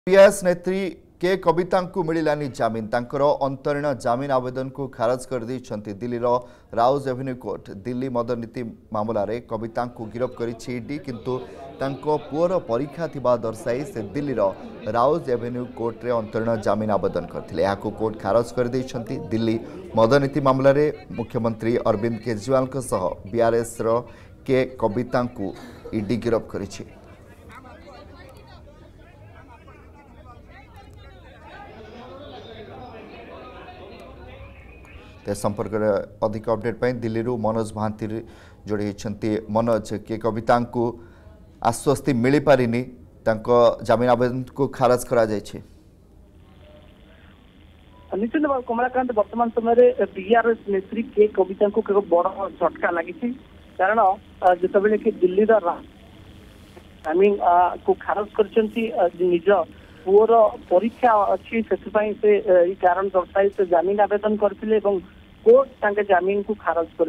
PS नेत्री के कविता को मिलानी जमीन तांकर अंतरीण जमीन आवेदन को खारज कर दी Delhi Rouse Avenue court. Delhi मद नीति मामला रे कविता को गिरफ्त करिछि ईडी किंतु तांको पुअर परीक्षा थिबा दर्शाई से दिल्ली राउज एवेन्यू कोर्ट रे अंतरीण जमीन आवेदन करथिले। याको कोर्ट खारज कर दैछंती। दिल्ली मद नीति मामला रे मुख्यमंत्री अरविंद केजरीवाल के सह बीआरएस के कविता को ईडी गिरफ्त करिछि। संपर्क अधिक अपडेट पाई दिल्ली मनोज महांती जोड़ी होती। मनोज के कविता को आश्वस्ति मिल पारिनी जमीन आवेदन को खारज करा जायछि। निश्चित भाव कमलाकांत वर्तमान समय बीआरएस नेत्री के कविता को एक बड़ झटका लगी कारण जिते कि दिल्ली जमीन को खारज कर निज पुअर परीक्षा अच्छी से कारण दर्शाई से जमीन आवेदन करते कोर्ट जमीन को खारज कर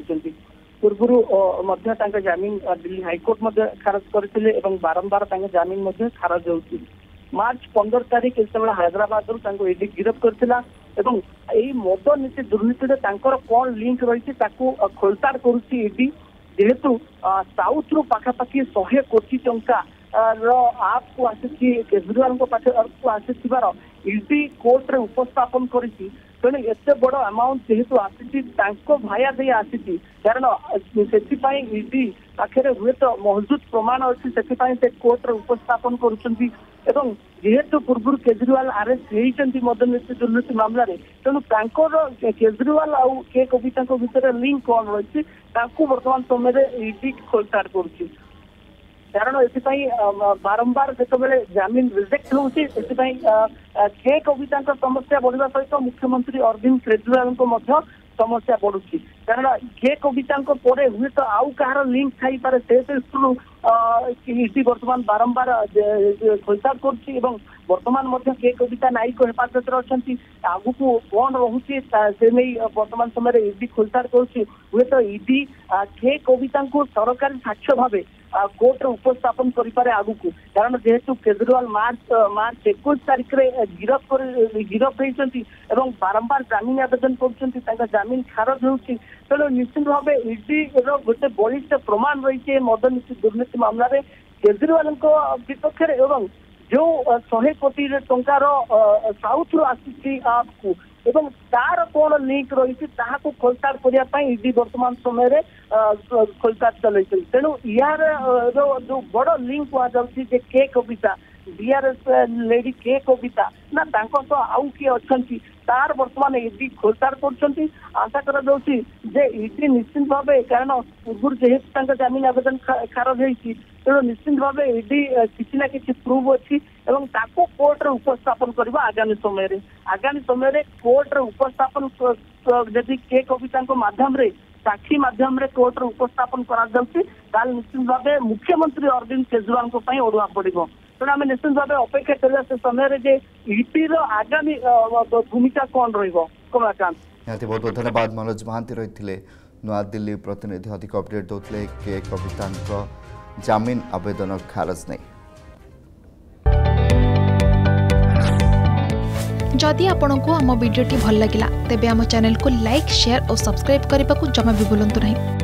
पूर्व जमीन दिल्ली हाईकोर्ट खारज करते बारंबार जमीन खारज हो। मार्च 15 तारीख हैदराबाद ईडी गिरफ्त करथिला एवं एई मद नीति दुर्नीति कौन लिंक रही खोलताड़ करुच्ची ईडी जेहेतु साउथ रु पाखापाखि 100 कोटी टंका आप को आसी केजरीवाल को आसीबार ईडी कोर्ट रे उपस्थापन करिछि। तेणु एते बड़ अमाउंट जेहेतु आसी भाया दे आसी कारण से ईडी पाखे हुए तो मौजूद प्रमाण अच्छी से कोर्ट रे उपस्थापन करुछंती एवं जेहेतु पूर्व केजरीवाल अरेस्ट होती मद नीति दुर्नीति मामला तेणु केजरीवाल आउ के कविता भितर लिंक कौन रही वर्तमान समय ईडी खोलताड़ करुच्ची कारण एथि बारंबार जिते जमीन रिजेक्ट होती के कविता समस्या बढ़ा सहित मुख्यमंत्री अरविंद केजरीवाल समस्या बढ़ुची कारण के कविता हुए तो आउ कहार लिंक थी पारे से ईडी वर्तमान बारंबार खोलताड़ कर वर्तमान के कविता न्यायिक हेफाजत आगु को कौन रोचे से नहीं वर्तमान समय ईडी खोलताड़ कर हुए तो ईडी के कविता को सरकारी साक्ष्य भाव कोर्ट उपस्थापन करें आगु को कारण जेहेतु केजरीवाल मार्च 21 तारीख में गिरफ्त होती बारंबार जमीन आवेदन कर जमीन खारज हो। तेणु निश्चित भाव ईडी गोटे बलिष्ठ प्रमाण रही मद नीति दुर्नीति मामला केजरीवाल विपक्ष एवं जो 100 कोटी टंकार साउथ रु आसी आपको एवं तार कौन लिंक रही खोलताड़ करने ईडी वर्तमान समय खोलताड़ चल। तेणु यार जो बड़ लिंक कहुच्छी के कविता बीआरएस लेडी के कविता ना आउ किए अच्छा तार वर्तमान ईडी खोलताड़ कर आशा कर ईडी निश्चित भाव कारण पूर्व जेहेतु जमीन आवेदन खारज होती तेणु निश्चित भाव ईडी किसी ना कि प्रूफ अच्छी कोर्ट रे उपस्थापन करबा आगामी समय कोर्ट रे उपस्थापन जदि के कविता माध्यम रे साक्षी माध्यम रे कोर्ट रे उपस्थापन करा जाउछि ताल निश्चित भाव मुख्यमंत्री अरविंद केजरीवाल को पई ओडुआ पड़िबो। तेणु आम निश्चित भाव अपेक्षा करिया से समय जे ईडी रो आगामी भूमिका कौन रहिबो। कमलाकांत बहुत बहुत धन्यवाद। मनोज महांती रही नवा दिल्ली प्रतिनिधि अधिक अपडेट दौले के कविता जमीन आवेदन खारज नहीं। जदि आपंक आम भिडी भल लगा तेब आम चैनल को लाइक शेयर और सब्सक्राइब करने को जमा भी भूलु नहीं।